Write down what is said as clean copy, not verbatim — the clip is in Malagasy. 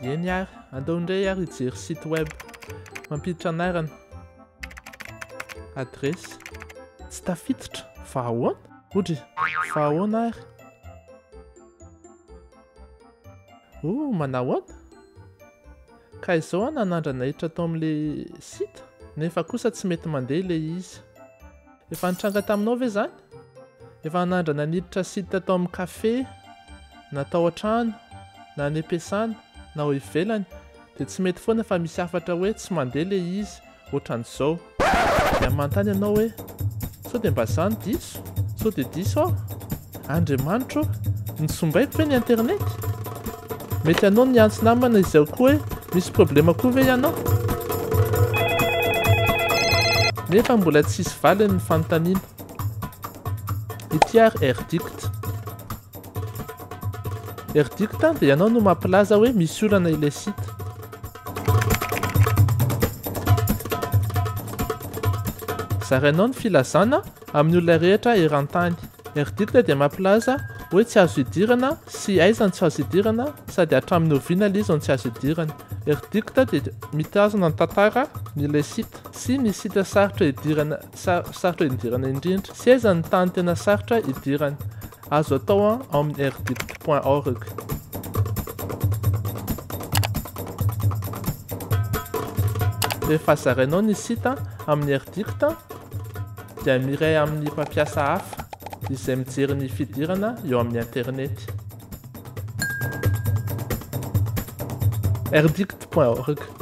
Eny ary, andao indray ary hijery site web mampiditra anarana. Adresy. Tsy tafiditra. Fa ahoana? Odry, fa ahoana ary? Manao ahoana? Ka izao nanandrana hiditra tao amin'ilay site, nefa kosa tsy mety mandeha ilay izy. Efa nitranga taminao ve zany? Efa nanandrana niditra site tao amin'ny kafe, na tao an-trano, na any am-piasana, na ao ivelany, dia tsy mety foana fa misy hafatra hoe tsy mandeha ilay izy, ohatran'izao. Dia manontany ianao hoe sao dia mba zany diso? Sao dia diso aho? Andriamanitro, nitsombaiko ve ny internet? Mety ianao ny antso namana izay koa hoe misy problema koa ve ianao? Nefa mbola tsisy valiny ny fanontaniana. Ity ary Erdict. Erdict dia ianao no mampilaza hoe misy olana ilay site. Zarainao ny filazana amin'ny olona rehetra eran-tany. Erdict dia mampilaza hoe tsy azo idirana sy aiza ny tsy azo idirana sady hatramin'ny oviana ilay izy no tsy azo idirana. Erdict dia mitazona ny tantara n'ilay site sy ny site sarotra idirana indrindra sy aiza ny tany tena sarotra idirana. Azo atao amin'ny erdict.org. Rehefa zarainao ny site amin'ny Erdict dia miray amin'ny mpampiasa hafa izay mijery ny fidirana eo amin'ny internet. Erdict.org.